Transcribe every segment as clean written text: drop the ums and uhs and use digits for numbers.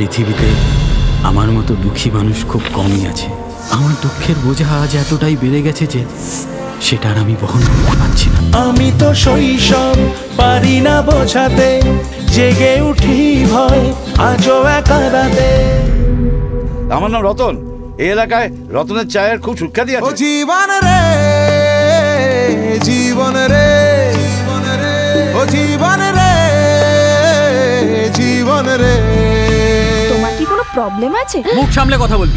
পৃথিবীতে আমার মতো দুঃখী মানুষ খুব কমই আছে। আমার দুঃখের বোঝা আজ এতটাই বেড়ে গেছে যে সেটা আর আমি বহন করতে পারছি না। আমি তো শৈশব পারি না বোঝাতে, জেগে উঠি ভয় আজও একা রাতে। আমার নাম রতন, এই এলাকায় রতনের চায়ের খুব সুখ্যাতি আছে। জীবন রে জীবন রে ও জীবন রে জীবন রে। তোমার কি কোনো প্রবলেম আছে? মুখ সামলে কথা বলবি।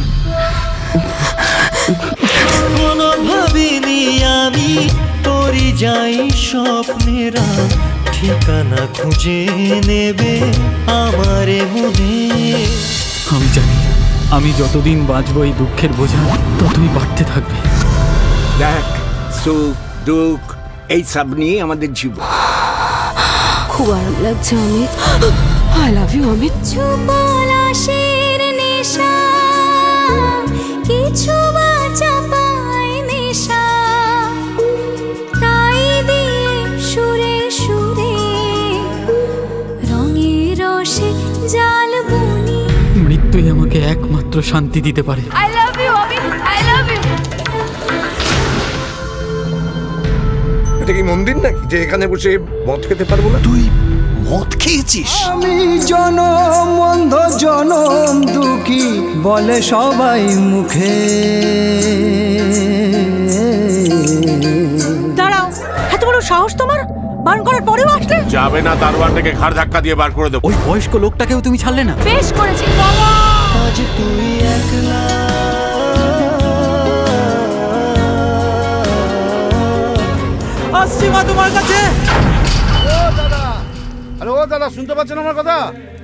কোনো ভাবিনি আমি তোরই যাই স্বপ্নেরা ঠিকানা খুঁজে নেবে আমারে মনে। আমি জানি আমি যতদিন বাঁচবো এই দুঃখের বোঝা ততই বাড়তে থাকবে। দেখ, সুখ দুঃখ এই সব নিয়ে আমাদের জীবন। খুব আরাম লাগছে Amit. I love you Amit. পলাশের নেশা কিছু বাঁচা পায় নেশা, তাই দিয়ে সুরে সুরে রঙে রসে জাল বুনি। মৃত্যুই আমাকে একমাত্র শান্তি দিতে পারে। I love you Amit, I love you. এটা কি মন্দির নাকি যে এখানে বসে মদ খেতে পারবো না? তুই মদ খেয়েছিস? আমি জনম অন্ধ জনম দুঃখী বলে সবাই মুখে। দাঁড়াও, এত বড় সাহস তোমার? বারণ করার পরেও আসলে? যাবে না, দারোয়ানটাকে ঘাড় ধাক্কা দিয়ে বার করে দেবো। ওই বয়স্ক লোকটাকেও তুমি ছাড়লে না? বেশ করেছি। আজ তুই একলা আসছি মা তোমার কাছে। ও দাদা, আরে ও দাদা, শুনতে পাচ্ছেন আমার কথা?